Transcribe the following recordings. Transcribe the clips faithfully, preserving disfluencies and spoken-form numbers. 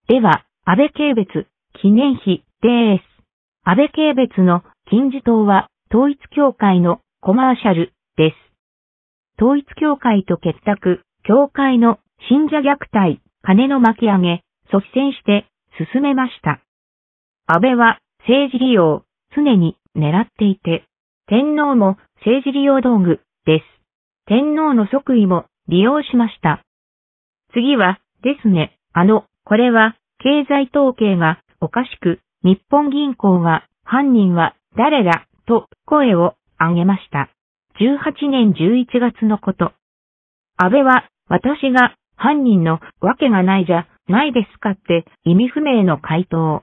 では、安倍慶別記念碑です。安倍慶別の金字塔は統一教会のコマーシャルです。統一教会と結託、教会の信者虐待、金の巻き上げ、率先して進めました。安倍は政治利用、常に狙っていて、天皇も政治利用道具です。天皇の即位も利用しました。次はですね、あの、これは経済統計がおかしく、日本銀行が犯人は誰だと声を上げました。じゅうはちねんじゅういちがつのこと。安倍は私が犯人のわけがないじゃないですかって意味不明の回答。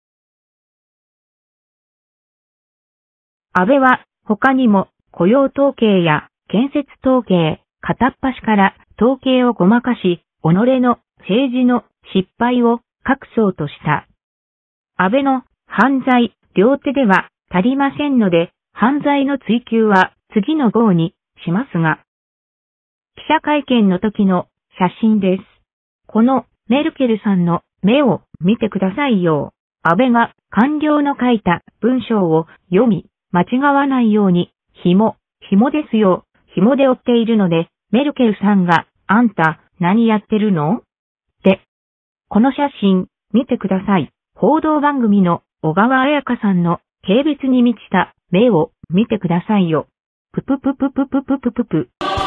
安倍は他にも雇用統計や建設統計、片っ端から統計をごまかし、己の政治の失敗を隠そうとした。安倍の犯罪、両手では足りませんので、犯罪の追及は次の号にしますが。記者会見の時の写真です。このメルケルさんの目を見てくださいよ。安倍が官僚の書いた文章を読み、間違わないように、紐、紐ですよ。紐で追っているので、メルケルさんが、あんた、何やってるの？って。この写真、見てください。報道番組の小川彩香さんの軽蔑に満ちた目を見てくださいよ。ぷぷぷぷぷぷぷぷぷ。